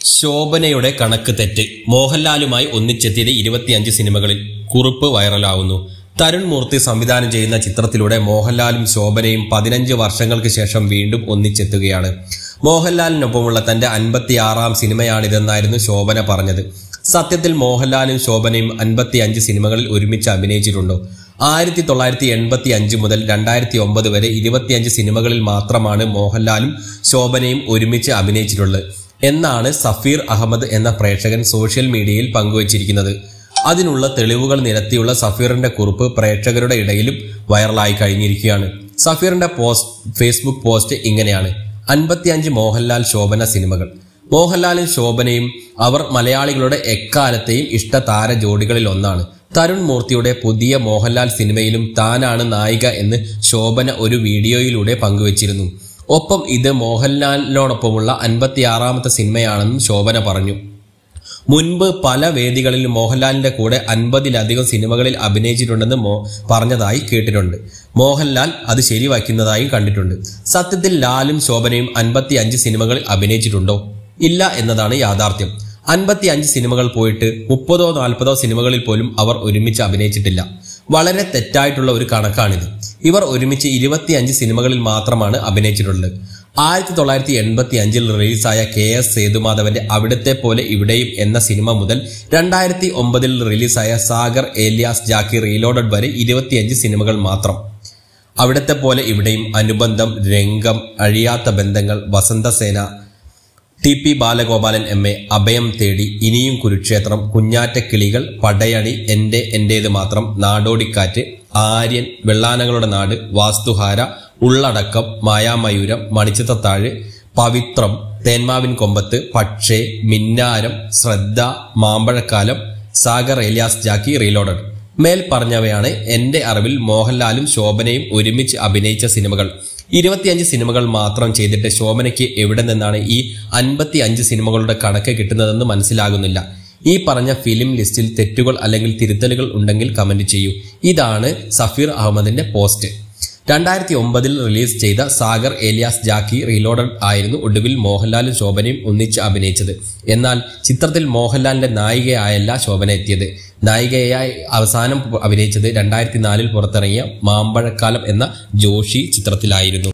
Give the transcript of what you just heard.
ശോഭനയുടെ കണക്ക് തെറ്റ്. മോഹൻലാലുമായി ഒന്നിച്ചെത്തിയത് 25 സിനിമകളിൽ. കുറിപ്പ് വൈറലാവുന്നു. തരുൺ മൂർത്തി സംവിധാനം ചെയ്യുന്ന ചിത്രത്തിലൂടെ മോഹൻലാലും ശോഭനയും 15 വർഷങ്ങൾക്ക് ശേഷം വീണ്ടും ഒന്നിച്ചെത്തുകയാണ്. മോഹൻലാലിനൊപ്പമുള്ള തന്റെ 56ാം സിനിമയാണിതെന്നായിരുന്നു ശോഭന പറഞ്ഞത്. സത്യത്തിൽ മോഹൻലാലും ശോഭനയും 55 സിനിമകളിൽ ഒരുമിച്ച് അഭിനയിച്ചിട്ടുണ്ടോ? 1985 മുതൽ 2009 വരെ 25 സിനിമകളിൽ മാത്രമാണ് മോഹൻലാലും ശോഭനയും ഒരുമിച്ച് അഭിനയിച്ചിട്ടുള്ളത് എന്നാണ് സഫീർ അഹമ്മദ് എന്ന പ്രേക്ഷകൻ സോഷ്യൽ മീഡിയയിൽ പങ്കുവച്ചിരിക്കുന്നത്. അതിനുള്ള തെളിവുകൾ നിരത്തിയുള്ള സഫീറിന്റെ കുറിപ്പ് പ്രേക്ഷകരുടെ ഇടയിലും വൈറലായി കഴിഞ്ഞിരിക്കുകയാണ്. സഫീറിന്റെ ഫേസ്ബുക്ക് പോസ്റ്റ് ഇങ്ങനെയാണ്: 55 മോഹൻലാൽ ശോഭന സിനിമകൾ. മോഹൻലാലും ശോഭനയും അവർ മലയാളികളുടെ എക്കാലത്തെയും ഇഷ്ട താര ജോഡികളിൽ ഒന്നാണ്. തരുൺ മൂർത്തിയുടെ പുതിയ മോഹൻലാൽ സിനിമയിലും താനാണ് നായിക എന്ന് ശോഭന ഒരു വീഡിയോയിലൂടെ പങ്കുവച്ചിരുന്നു. ഒപ്പം ഇത് മോഹൻലാലിനോടൊപ്പമുള്ള 56ാമത്തെ സിനിമയാണെന്നും ശോഭന പറഞ്ഞു. മുൻപ് പല വേദികളിൽ മോഹൻലാലിന്റെ കൂടെ 50-ലധികം സിനിമകളിൽ അഭിനയിച്ചിട്ടുണ്ടെന്ന് പറഞ്ഞതായി കേട്ടിട്ടുണ്ട്. മോഹൻലാൽ അത് ശരിവയ്ക്കുന്നതായും കണ്ടിട്ടുണ്ട്. സത്യത്തിൽ ലാലും ശോഭനയും 55 സിനിമകളിൽ അഭിനയിച്ചിട്ടുണ്ടോ? ഇല്ല എന്നതാണ് യാഥാർത്ഥ്യം. 55 സിനിമകൾ പോയിട്ട് 30-40 സിനിമകളിൽ പോലും അവർ ഒരുമിച്ച് അഭിനയിച്ചിട്ടില്ല. വളരെ തെറ്റായിട്ടുള്ള ഒരു കണക്കാണിത്. ഇവർ ഒരുമിച്ച് 25 സിനിമകളിൽ മാത്രമാണ് അഭിനയിച്ചിട്ടുള്ളത്. 1985 റിലീസായ KS സേതുമാധവന്റെ അവിടുത്തെ പോലെ ഇവിടെയും എന്ന സിനിമ മുതൽ 2009 റിലീസായ സാഗർ ഏലിയാസ് ജാക്കി റീലോഡഡ് വരെ 25 സിനിമകൾ മാത്രം. അവിടുത്തെ പോലെ ഇവിടെയും, അനുബന്ധം, രംഗം, അഴിയാത്ത ബന്ധങ്ങൾ, വസന്തസേന, TP ബാലഗോപാലൻ MA, അഭയം തേടി, ഇനിയും കുരുക്ഷേത്രം, കുഞ്ഞാറ്റക്കിളികൾ, പടയണി, എന്റേത് മാത്രം, നാടോടിക്കാറ്റ്, ആര്യൻ, വെള്ളാനകളുടെ നാട്, വാസ്തുഹാര, ഉള്ളടക്കം, മായാമയൂരം, മണിച്ചിത്രത്താഴ്, പവിത്രം, തേന്മാവിൻ കൊമ്പത്ത്, Pakshe, Minnaram, Shraddha, Mambazhakkalam, Sagar alias Jacky reloaded. മേൽ പറഞ്ഞവയാണ് എന്റെ അറിവിൽ മോഹൻലാലും ശോഭനയും ഒരുമിച്ച് അഭിനയിച്ച സിനിമകൾ. 25 സിനിമകൾ മാത്രം ചെയ്തിട്ട് ശോഭനയ്ക്ക് എവിടെ നിന്നാണ് ഈ 55 സിനിമകളുടെ കണക്ക് കിട്ടുന്നതെന്ന് മനസ്സിലാകുന്നില്ല. ഈ പറഞ്ഞ ഫിലിം ലിസ്റ്റിൽ തെറ്റുകൾ അല്ലെങ്കിൽ തിരുത്തലുകൾ ഉണ്ടെങ്കിൽ കമന്റ് ചെയ്യൂ. ഇതാണ് സഫീർ അഹമ്മദിന്റെ പോസ്റ്റ്. 2009 റിലീസ് ചെയ്ത സാഗർ ഏലിയാസ് ജാക്കി റീലോഡഡ് ആയിരുന്നു ഒടുവിൽ മോഹൻലാലും ശോഭനയും ഒന്നിച്ച് അഭിനയിച്ചത്. എന്നാൽ ചിത്രത്തിൽ മോഹൻലാലിന്റെ നായികയായല്ല ശോഭന എത്തിയത്. നായികയായി അവസാനം അഭിനയിച്ചത് 2004 പുറത്തിറങ്ങിയ മാമ്പഴക്കാലം എന്ന ജോഷി ചിത്രത്തിലായിരുന്നു.